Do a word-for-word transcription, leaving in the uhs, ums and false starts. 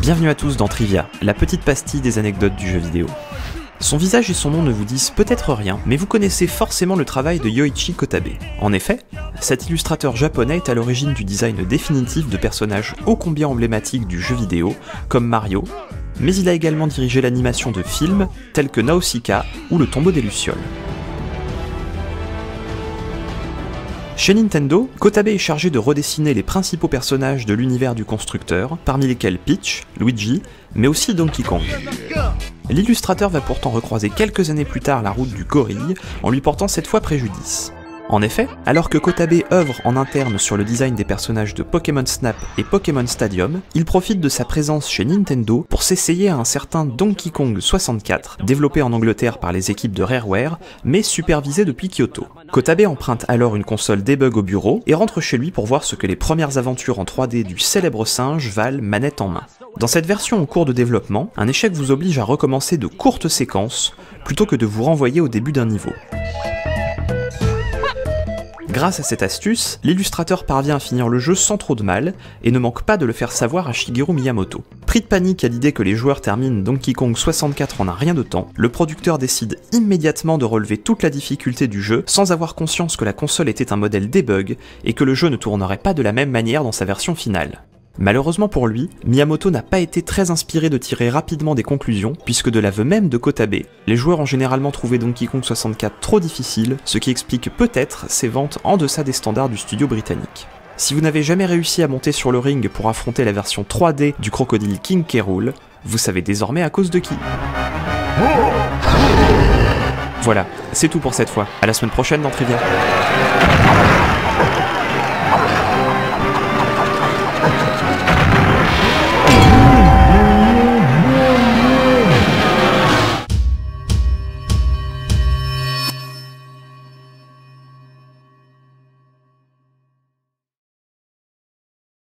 Bienvenue à tous dans Trivia, la petite pastille des anecdotes du jeu vidéo. Son visage et son nom ne vous disent peut-être rien, mais vous connaissez forcément le travail de Yoichi Kotabe. En effet, cet illustrateur japonais est à l'origine du design définitif de personnages ô combien emblématiques du jeu vidéo, comme Mario, mais il a également dirigé l'animation de films tels que Nausicaa ou Le Tombeau des Lucioles. Chez Nintendo, Kotabe est chargé de redessiner les principaux personnages de l'univers du constructeur, parmi lesquels Peach, Luigi, mais aussi Donkey Kong. L'illustrateur va pourtant recroiser quelques années plus tard la route du gorille, en lui portant cette fois préjudice. En effet, alors que Kotabe œuvre en interne sur le design des personnages de Pokémon Snap et Pokémon Stadium, il profite de sa présence chez Nintendo pour s'essayer à un certain Donkey Kong soixante-quatre, développé en Angleterre par les équipes de Rareware, mais supervisé depuis Kyoto. Kotabe emprunte alors une console debug au bureau et rentre chez lui pour voir ce que les premières aventures en trois D du célèbre singe valent manette en main. Dans cette version en cours de développement, un échec vous oblige à recommencer de courtes séquences, plutôt que de vous renvoyer au début d'un niveau. Grâce à cette astuce, l'illustrateur parvient à finir le jeu sans trop de mal, et ne manque pas de le faire savoir à Shigeru Miyamoto. Pris de panique à l'idée que les joueurs terminent Donkey Kong soixante-quatre en un rien de temps, le producteur décide immédiatement de relever toute la difficulté du jeu sans avoir conscience que la console était un modèle debug et que le jeu ne tournerait pas de la même manière dans sa version finale. Malheureusement pour lui, Miyamoto n'a pas été très inspiré de tirer rapidement des conclusions, puisque de l'aveu même de Kotabe, les joueurs ont généralement trouvé Donkey Kong soixante-quatre trop difficile, ce qui explique peut-être ses ventes en deçà des standards du studio britannique. Si vous n'avez jamais réussi à monter sur le ring pour affronter la version trois D du crocodile King K. Rool, vous savez désormais à cause de qui. Voilà, c'est tout pour cette fois, à la semaine prochaine dans Trivia.